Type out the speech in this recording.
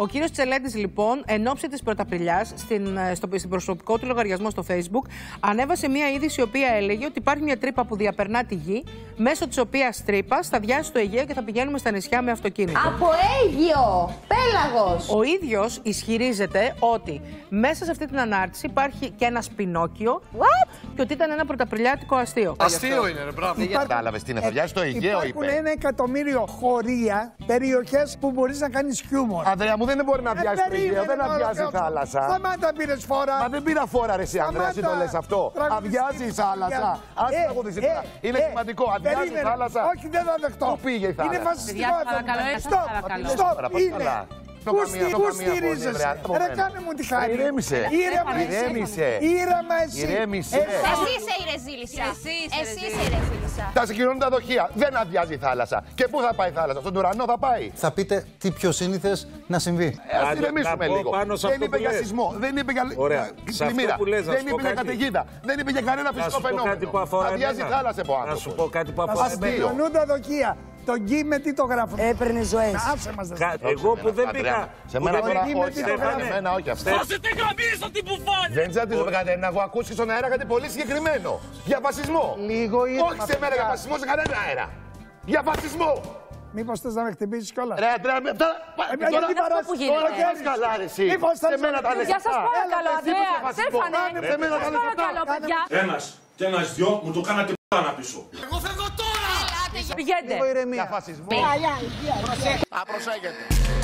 Ο κύριος Τσελέντης, λοιπόν, εν ώψη της Πρωταπριλιάς, στην προσωπικό του λογαριασμό στο Facebook, ανέβασε μία είδηση η οποία έλεγε ότι υπάρχει μια τρύπα που διαπερνά τη γη, μέσω της οποίας τρύπας θα διάσει το Αιγαίο και θα πηγαίνουμε στα νησιά με αυτοκίνητο. Από Αίγυο! Πέλαγος! Ο ίδιος ισχυρίζεται ότι μέσα σε αυτή την ανάρτηση υπάρχει και ένας Πινόκιο. What? Και ότι ήταν ένα πρωταπριλιάτικο αστείο. Αστείο είναι, ρε, μπράβο. Κατάλαβες τι είναι, θα διάσει το Αιγαίο, είπε. Υπάρχουν 1 εκατομμύριο χωρία, περιοχές που μπορείς να κάνεις χιούμορ. Ανδρέα μου, δεν μπορεί να διάσει το Αιγαίο, δεν αδειάζει η θάλασσα. Σταμάτα, πήρες φόρα. Μα δεν πήρα φόρα, ρε εσύ, Ανδρέα, εσύ το λες αυτό. Αδειάζει η θάλασσα. Άσε να ακούγεται τώρα. Είναι σημαντικό. Αδειάζει η θάλασσα. Όχι, δεν θα δεχτώ. Πού πήγε η θάλασσα. Είναι φασιστικό αυτό. Στοπ. Είναι. Πού στηρίζεσαι. Ρε, κάνε μου τη χάρη. Ηρέμησε. Ήρεμα εσύ. Ηρέμησε. Εσύ είσαι η ρεζίλισσα. Εσύ είσαι η ρεζίλισσα. Τα συγκοινωνούν τα δοχεία. Δεν αδειάζει η θάλασσα. Και πού θα πάει η θάλασσα, στον ουρανό θα πάει. Θα πείτε τι πιο σύνηθες να συμβεί. Ας ηρεμήσουμε λίγο. Δεν είπε για σεισμό, δεν είπε για πλημμύρα, δεν είπε για καταιγίδα, δεν είπε για κανένα φυσικό φαινόμενο. Αδειάζει η θάλασσα από άνθρωπο. Να σου πω κάτι που αφορά εμένα. Συγκοινωνούν τα δοχεία. Το γκί με τι το γράφουν. Έπαιρνε ζωές. Άσε μας δεν Εγώ που δεν πήγα. Σε μένα τώρα όχι, σε μένα όχι αυτό. Δώσετε γραμμίσω την μπουφάνη! Δεν τσατίζω με κανένα, εγώ ακούστηκε στον αέρα κάτι πολύ συγκεκριμένο. Για φασισμό. Λίγο ήρεμα. Όχι σε μένα για φασισμό, σε κανένα αέρα. Για φασισμό. Μήπως θες να με χτυπήσεις κιόλας. Ρε, τώρα που γίνεται. Τώρα έχεις καλά ρε εσύ. Σε μένα τα λες. Γεια σας παρακαλώ, Ανδρέα. Στέφανε. Σε μένα τα Σας λες. παρακαλώ, παιδιά. Ένας και ένας δυο μου το κάνατε να πίσω. Εγώ φεύγω τώρα! Πηγαίνετε. Για φασισμό. Αγιά, Προσέχετε.